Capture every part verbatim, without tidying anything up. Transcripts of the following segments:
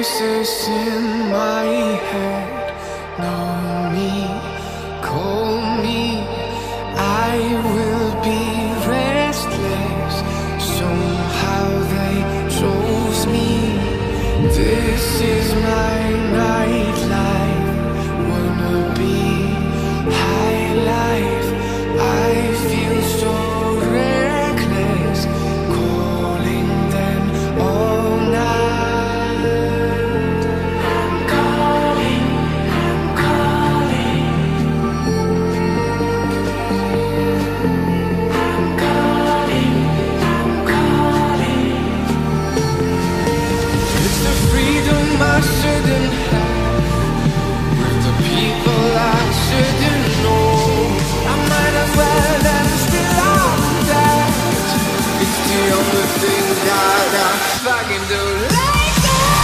voices in my head know me, call me. I will be restless. Somehow they chose me. This is my nightlife. Wanna be high life. I feel so reckless, calling them all night. I'm calling, I'm calling, I'm calling, I'm calling. It's the freedom I shouldn't have, with the people I shouldn't know. I might as well end still on that. It's the only thing that I fucking do. Like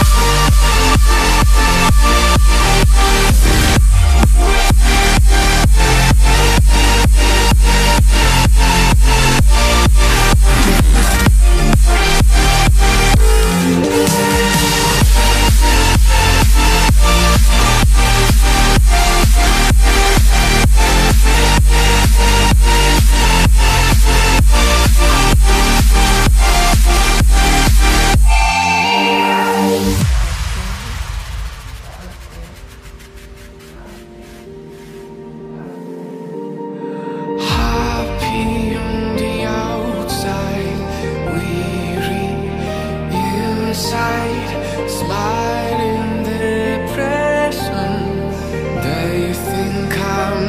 happy on the outside, weary inside, smiling depression. They think I'm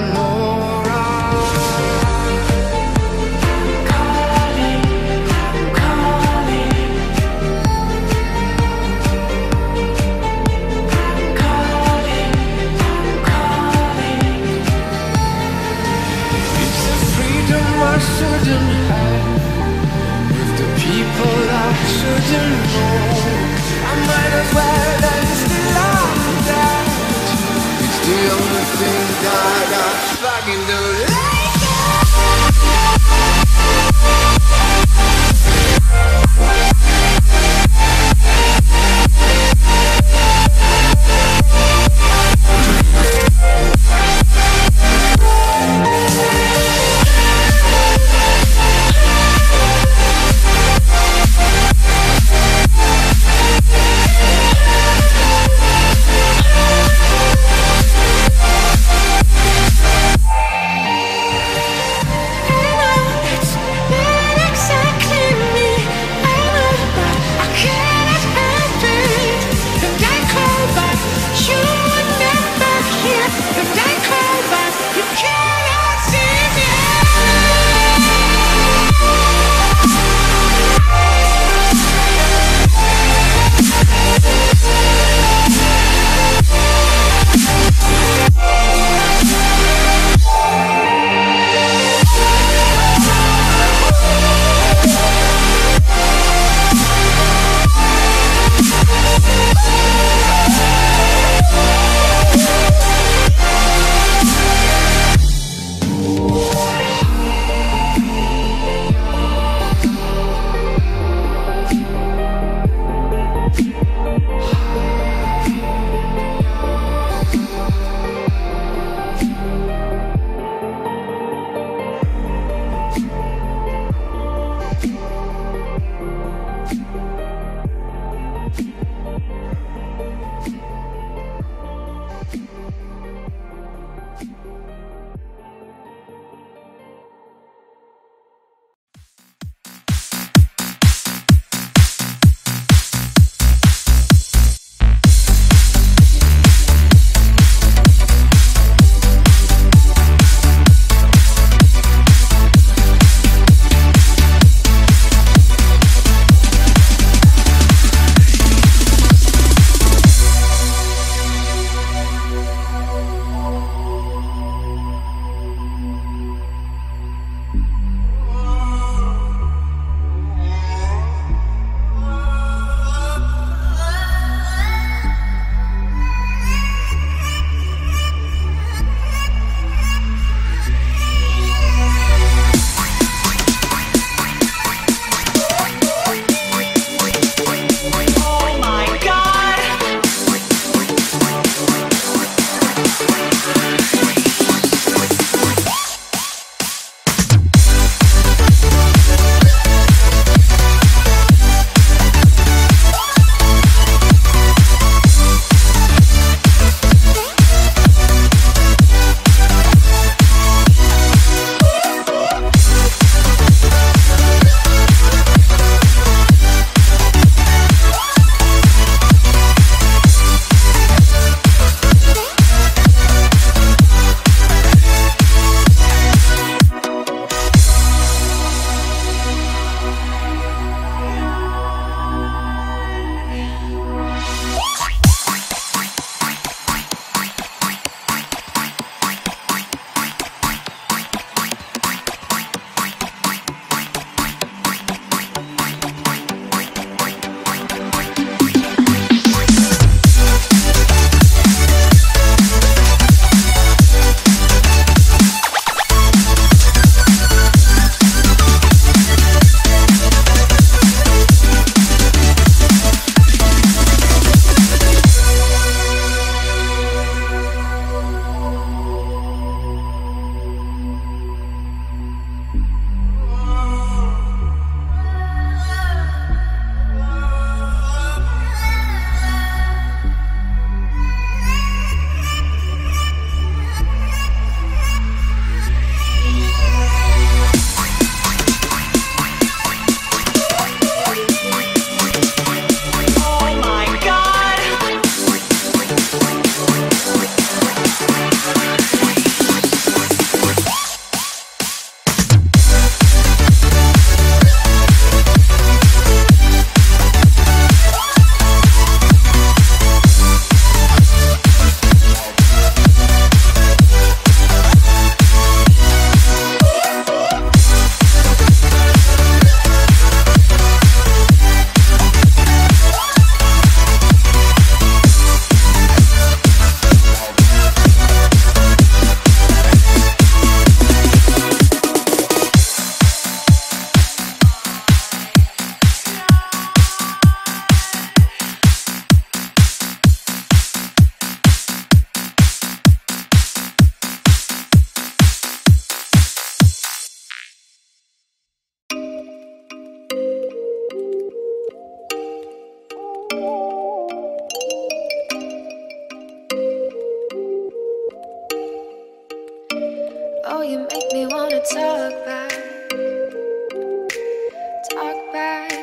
alright. I'm calling, I'm calling, I'm calling, I'm calling. It's the freedom I shouldn't have, with the people I shouldn't know. I might as well end still on that. It's the only thing that I fucking do. Like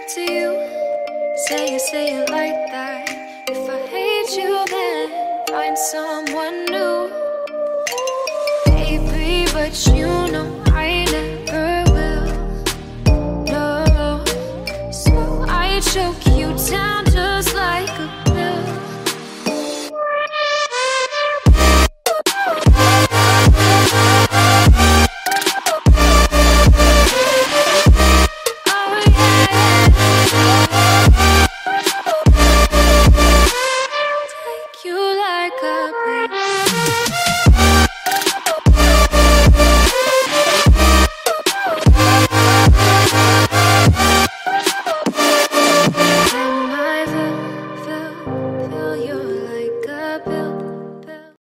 to you. Say it, say it like that. If I hate you, then find someone new. Baby, but you know I never will. No, so I choke you down just like a pill. Fill you like a pill.